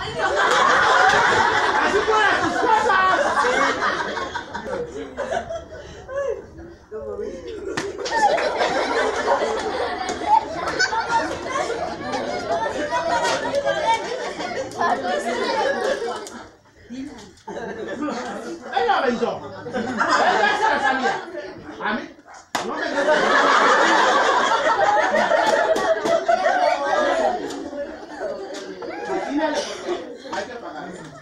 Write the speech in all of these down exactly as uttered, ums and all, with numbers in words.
¡Así fueran tus cosas! ¡Ella aventó! ¡Ella se la sabía! ¿A mí? No me gusta. Hay que pagar.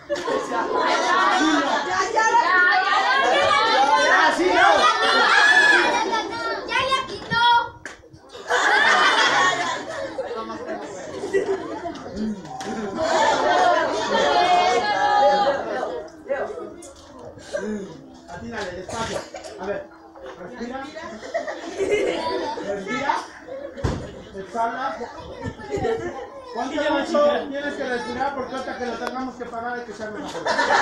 ¡Ya le quitó! Atínale, despacio. A ver, respira. Respira. Exhala. ¿Cuánto mucho tienes que respirar? Porque hasta que lo tengamos que pagar hay que ser mejor.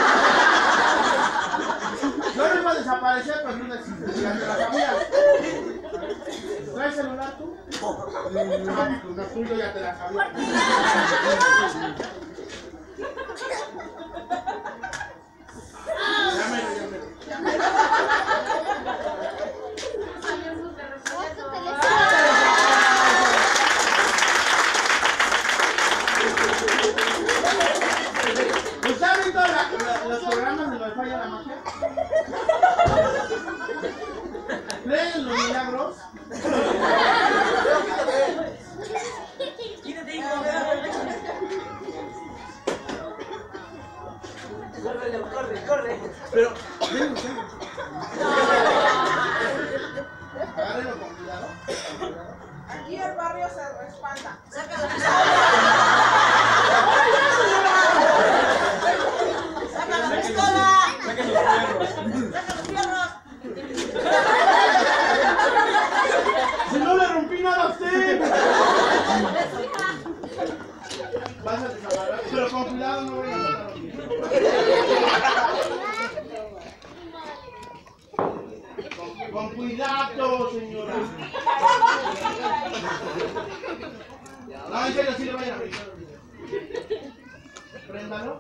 Yo no iba a desaparecer, pero tú decides. Ya te la sabías. ¿Traes celular tú? No, tuyo ya te la sabías. Llámelo, llámelo. ¿Usted ha visto la, la, los programas de donde falla la magia? ¿Creen en los milagros? Corre, corre. Pero, ven, ven. Agárrenlo con cuidado. Aquí el barrio se respalda. Sácalo. Saca la pistola. Saca los fierros. Saca los fierros. Si no le rompí nada a usted. Vas a desaparecer, pero con cuidado no voy a matar a usted. Con, con cuidado, señora. No, en serio, sí le vayan a abrir. Préndalo.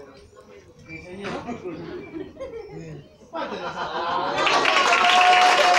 Enséñalo. Pátenos a